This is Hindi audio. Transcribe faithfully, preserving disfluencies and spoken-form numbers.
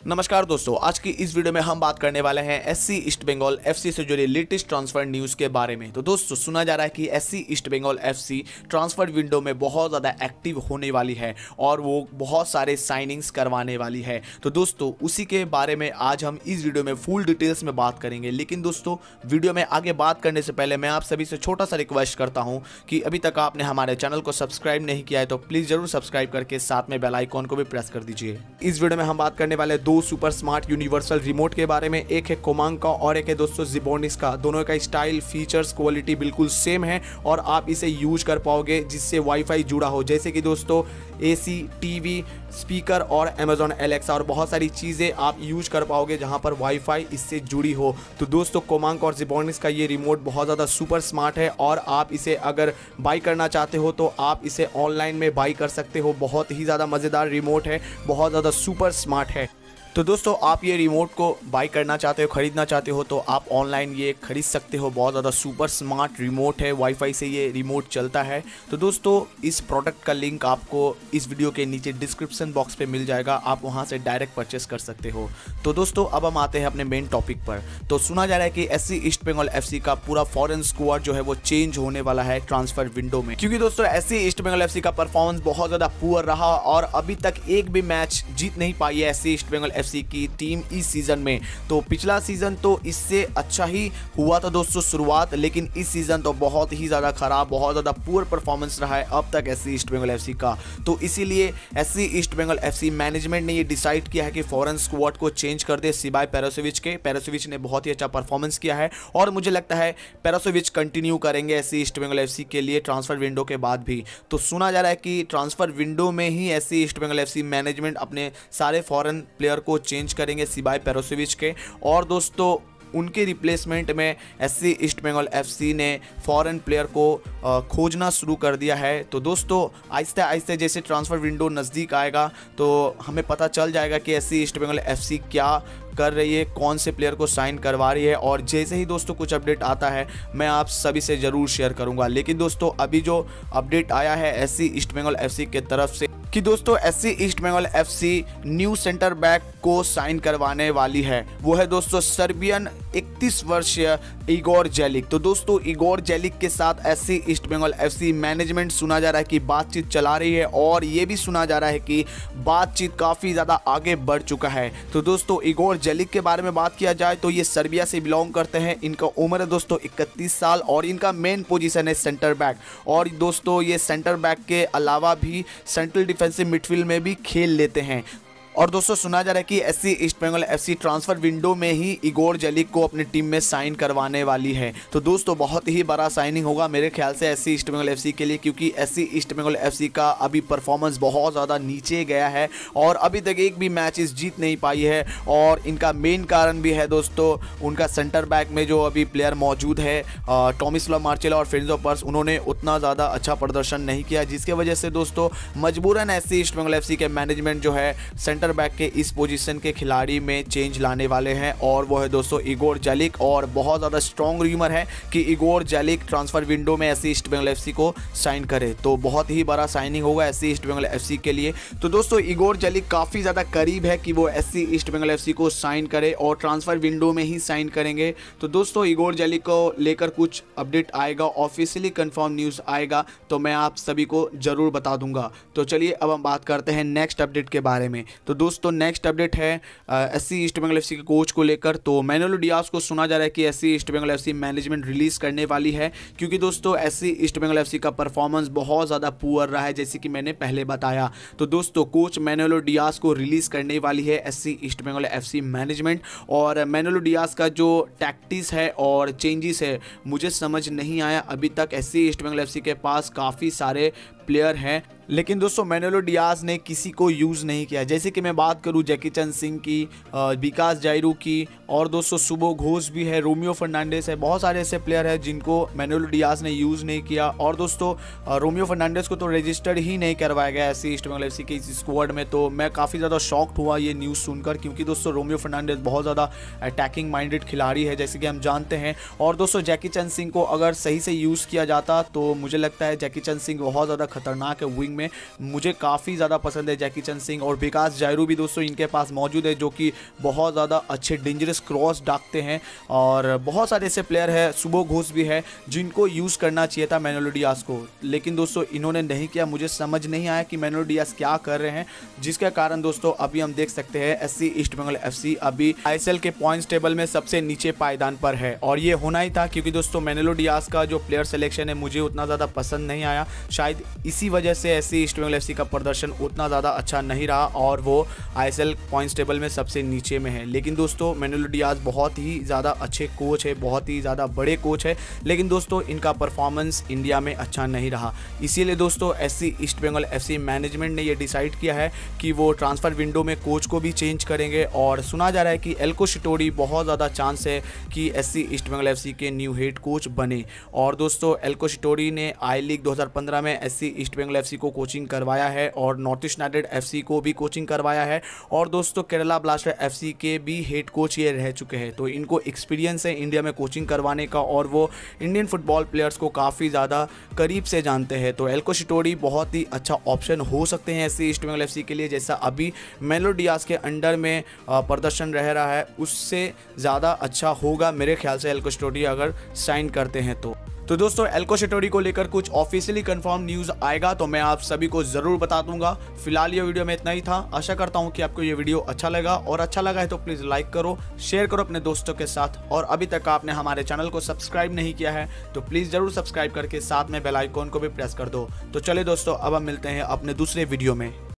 नमस्कार दोस्तों, आज की इस वीडियो में हम बात करने वाले हैं एससी ईस्ट बंगाल एफसी से जुड़े लेटेस्ट ट्रांसफर न्यूज़ के बारे में। तो दोस्तों, सुना जा रहा है कि SC East Bengal FC transfer window में बहुत ज़्यादा एक्टिव होने वाली है और वो बहुत सारे साइनिंग्स करवाने वाली है। तो दोस्तों, उसी के बारे में आज हम इस वीडियो में फुल डिटेल्स में बात करेंगे। लेकिन दोस्तों, वीडियो में आगे बात करने से पहले मैं आप सभी से छोटा सा रिक्वेस्ट करता हूँ कि अभी तक आपने हमारे चैनल को सब्सक्राइब नहीं किया है तो प्लीज़ ज़रूर सब्सक्राइब करके साथ में बेल आइकॉन को भी प्रेस कर दीजिए। इस वीडियो में हम बात करने वाले दो सुपर स्मार्ट यूनिवर्सल रिमोट के बारे में। एक है कोमांग का और एक है दोस्तों जिबोनिक्स का। दोनों का स्टाइल, फीचर्स, क्वालिटी बिल्कुल सेम है और आप इसे यूज कर पाओगे जिससे वाईफाई जुड़ा हो, जैसे कि दोस्तों एसी, टीवी, स्पीकर और अमेजॉन एलेक्सा और बहुत सारी चीज़ें आप यूज कर पाओगे जहां पर वाईफाई इससे जुड़ी हो। तो दोस्तों, कोमांग और जिबोनिक्स का ये रिमोट बहुत ज़्यादा सुपर स्मार्ट है और आप इसे अगर बाई करना चाहते हो तो आप इसे ऑनलाइन में बाई कर सकते हो। बहुत ही ज़्यादा मज़ेदार रिमोट है, बहुत ज़्यादा सुपर स्मार्ट है। तो दोस्तों, आप ये रिमोट को बाई करना चाहते हो, ख़रीदना चाहते हो तो आप ऑनलाइन ये ख़रीद सकते हो। बहुत ज़्यादा सुपर स्मार्ट रिमोट है, वाईफाई से ये रिमोट चलता है। तो दोस्तों, इस प्रोडक्ट का लिंक आपको इस वीडियो के नीचे डिस्क्रिप्शन बॉक्स पे मिल जाएगा, आप वहाँ से डायरेक्ट परचेस कर सकते हो। तो दोस्तों, अब हम आते हैं अपने मेन टॉपिक पर। तो सुना जा रहा है कि एससी ईस्ट बंगाल एफसी का पूरा फॉरेन स्क्वाड जो है वो चेंज होने वाला है ट्रांसफर विंडो में, क्योंकि दोस्तों एससी ईस्ट बंगाल एफसी का परफॉर्मेंस बहुत ज़्यादा पुअर रहा और अभी तक एक भी मैच जीत नहीं पाई है एससी ईस्ट बंगाल एफसी की टीम इस सीजन में। तो पिछला सीजन तो इससे अच्छा ही हुआ था दोस्तों शुरुआत, लेकिन इस सीजन तो बहुत ही ज़्यादा खराब, बहुत ज़्यादा पुअर परफॉर्मेंस रहा है अब तक एससी ईस्ट बंगाल एफसी का। तो इसीलिए SC East Bengal FC management ने ये डिसाइड किया है कि फॉरेन स्क्वाड को चेंज कर दे सिवाय पेरोसेविच के। पेरोसेविच ने बहुत ही अच्छा परफॉर्मेंस किया है और मुझे लगता है पेरोसेविच कंटिन्यू करेंगे एससी ईस्ट बंगाल एफसी के लिए ट्रांसफर विंडो के बाद भी। तो सुना जा रहा है कि ट्रांसफर विंडो में ही SC East Bengal FC management अपने सारे फॉरेन प्लेयर को चेंज करेंगे सिवाय पेरोसेविच के। और दोस्तों, उनके रिप्लेसमेंट में एससी ईस्ट बंगाल एफसी ने फॉरेन प्लेयर को खोजना शुरू कर दिया है। तो दोस्तों, आहिस्ते आहिस्ते जैसे ट्रांसफ़र विंडो नज़दीक आएगा तो हमें पता चल जाएगा कि एससी ईस्ट बंगाल एफसी क्या कर रही है, कौन से प्लेयर को साइन करवा रही है। और जैसे ही दोस्तों कुछ अपडेट आता है मैं आप सभी से ज़रूर शेयर करूंगा। लेकिन दोस्तों, अभी जो अपडेट आया है एससी ईस्ट बंगाल एफसी के तरफ से कि दोस्तों SC East Bengal FC new centre back को साइन करवाने वाली है, वो है दोस्तों सर्बियन इकतीस वर्षीय इगोर जेलिक। तो दोस्तों, इगोर जेलिक के साथ SC East Bengal FC management सुना जा रहा है कि बातचीत चला रही है और ये भी सुना जा रहा है कि बातचीत काफ़ी ज़्यादा आगे बढ़ चुका है। तो दोस्तों, इगोर जेलिक के बारे में बात किया जाए तो ये सर्बिया से बिलोंग करते हैं। इनका उम्र है दोस्तों इकतीस साल और इनका मेन पोजीशन है सेंटर बैक। और दोस्तों, ये सेंटर बैक के अलावा भी सेंट्रल डिफेंसिव मिडफील्ड में भी खेल लेते हैं। और दोस्तों, सुना जा रहा है कि SC East Bengal FC transfer window में ही इगोर जेलिक को अपनी टीम में साइन करवाने वाली है। तो दोस्तों, बहुत ही बड़ा साइनिंग होगा मेरे ख्याल से एससी ईस्ट बंगाल एफसी के लिए, क्योंकि एससी ईस्ट बंगाल एफसी का अभी परफॉर्मेंस बहुत ज़्यादा नीचे गया है और अभी तक एक भी मैचेस जीत नहीं पाई है। और इनका मेन कारण भी है दोस्तों उनका सेंटर बैक में जो अभी प्लेयर मौजूद है टॉमिस्लाव मार्चेला और फ्रेंजो पर्स, उन्होंने उतना ज़्यादा अच्छा प्रदर्शन नहीं किया, जिसके वजह से दोस्तों मजबूरन एससी ईस्ट बंगाल एफसी के मैनेजमेंट जो है सेंटर बैक के इस पोजीशन के खिलाड़ी में चेंज लाने वाले हैं और वो है दोस्तों इगोर जेलिक। और बहुत ज़्यादा स्ट्रॉन्ग रूमर है कि इगोर जेलिक ट्रांसफर विंडो में एससी ईस्ट बंगाल एफसी को साइन करे। तो बहुत ही बड़ा साइनिंग होगा एससी ईस्ट बंगाल एफसी के लिए। तो दोस्तों, इगोर जेलिक काफ़ी ज़्यादा करीब है कि वो एससी ईस्ट बंगाल एफसी को साइन करे और ट्रांसफर विंडो में ही साइन करेंगे। तो दोस्तों, इगोर जेलिक को लेकर कुछ अपडेट आएगा, ऑफिशियली कंफर्म न्यूज़ आएगा तो मैं आप सभी को ज़रूर बता दूंगा। तो चलिए अब हम बात करते हैं नेक्स्ट अपडेट के बारे में। तो दोस्तों, नेक्स्ट अपडेट है एससी ईस्ट बंगाल एफसी के कोच को लेकर। तो मैनुएल डियाज को सुना जा रहा है कि SC East Bengal FC management release करने वाली है, क्योंकि दोस्तों एससी ईस्ट बंगाल एफसी का परफॉर्मेंस बहुत ज़्यादा पुअर रहा है जैसे कि मैंने पहले बताया। तो दोस्तों, कोच मैनुएल डियाज को रिलीज करने वाली है SC East Bengal FC management. और मैनुएल डियाज का जो टैक्टिक्स है और चेंजेस है मुझे समझ नहीं आया अभी तक। एससी ईस्ट बंगाल एफसी के पास काफ़ी सारे प्लेयर हैं, लेकिन दोस्तों मैनुएल डियाज ने किसी को यूज़ नहीं किया। जैसे कि मैं बात करूं जैकी चंद सिंह की, विकास जायरू की, और दोस्तों सुबो घोष भी है, रोमियो फर्नांडिस है, बहुत सारे ऐसे प्लेयर हैं जिनको मैनुएल डियाज ने यूज़ नहीं किया। और दोस्तों रोमियो फर्नांडिस को तो रजिस्टर्ड ही नहीं करवाया गया एससी ईस्ट बंगाल एफसी के इस स्क्वाड में। तो मैं काफ़ी ज़्यादा शॉक्ड हुआ ये न्यूज़ सुनकर, क्योंकि दोस्तों रोमियो फर्नांडिस बहुत ज़्यादा अटैकिंग माइंडेड खिलाड़ी है जैसे कि हम जानते हैं। और दोस्तों जैकी चंद सिंह को अगर सही से यूज़ किया जाता तो मुझे लगता है जैकी चंद सिंह बहुत ज़्यादा खतरनाक है विंग में, मुझे काफ़ी ज़्यादा पसंद है जैकी चंद सिंह। और विकास जायरू भी दोस्तों इनके पास मौजूद है जो कि बहुत ज़्यादा अच्छे डेंजरस क्रॉस डाकते हैं। और बहुत सारे ऐसे प्लेयर हैं, सुबो घोष भी है, जिनको यूज़ करना चाहिए था मैनुअल डियाज को, लेकिन दोस्तों इन्होंने नहीं किया। मुझे समझ नहीं आया कि मैनुअल डियाज क्या कर रहे हैं, जिसके कारण दोस्तों अभी हम देख सकते हैं एससी ईस्ट बंगाल एफसी अभी आईएसएल के पॉइंट्स टेबल में सबसे नीचे पायदान पर है। और ये होना ही था क्योंकि दोस्तों मैनुअल डियाज का जो प्लेयर सिलेक्शन है मुझे उतना ज़्यादा पसंद नहीं आया। शायद इसी वजह से एससी ईस्ट बंगाल एफसी का प्रदर्शन उतना ज़्यादा अच्छा नहीं रहा और वो आईएसएल पॉइंट्स टेबल में सबसे नीचे में है। लेकिन दोस्तों मैनुअल डियाज बहुत ही ज़्यादा अच्छे कोच है, बहुत ही ज़्यादा बड़े कोच है, लेकिन दोस्तों इनका परफॉर्मेंस इंडिया में अच्छा नहीं रहा। इसीलिए दोस्तों SC East Bengal FC management ने ये डिसाइड किया है कि वो ट्रांसफ़र विंडो में कोच को भी चेंज करेंगे। और सुना जा रहा है कि एल्को शिटोरी बहुत ज़्यादा चांस है कि एससी ईस्ट बंगाल एफसी के न्यू हेड कोच बने। और दोस्तों एल्को शिटोरी ने आई लीग दो हज़ार पंद्रह में एससी ईस्ट बंगाल एफसी को कोचिंग करवाया है और नॉर्थ ईस्ट यूनाइटेड एफसी को भी कोचिंग करवाया है। और दोस्तों केरला ब्लास्टर एफसी के भी हेड कोच ये रह चुके हैं, तो इनको एक्सपीरियंस है इंडिया में कोचिंग करवाने का और वो इंडियन फुटबॉल प्लेयर्स को काफ़ी ज़्यादा करीब से जानते हैं। तो एल्को शिटोरी बहुत ही अच्छा ऑप्शन हो सकते हैं एससी ईस्ट बंगाल एफसी के लिए, जैसा अभी मैनुअल डियाज के अंडर में प्रदर्शन रह रहा है उससे ज़्यादा अच्छा होगा मेरे ख्याल से एल्को शिटोरी अगर साइन करते हैं तो। तो दोस्तों एल्को शिटोरी को लेकर कुछ ऑफिशियली कंफर्म न्यूज़ आएगा तो मैं आप सभी को ज़रूर बता दूंगा। फिलहाल ये वीडियो में इतना ही था। आशा करता हूं कि आपको ये वीडियो अच्छा लगा और अच्छा लगा है तो प्लीज़ लाइक करो, शेयर करो अपने दोस्तों के साथ। और अभी तक आपने हमारे चैनल को सब्सक्राइब नहीं किया है तो प्लीज़ ज़रूर सब्सक्राइब करके साथ में बेल आइकॉन को भी प्रेस कर दो। तो चलिए दोस्तों अब हम मिलते हैं अपने दूसरे वीडियो में।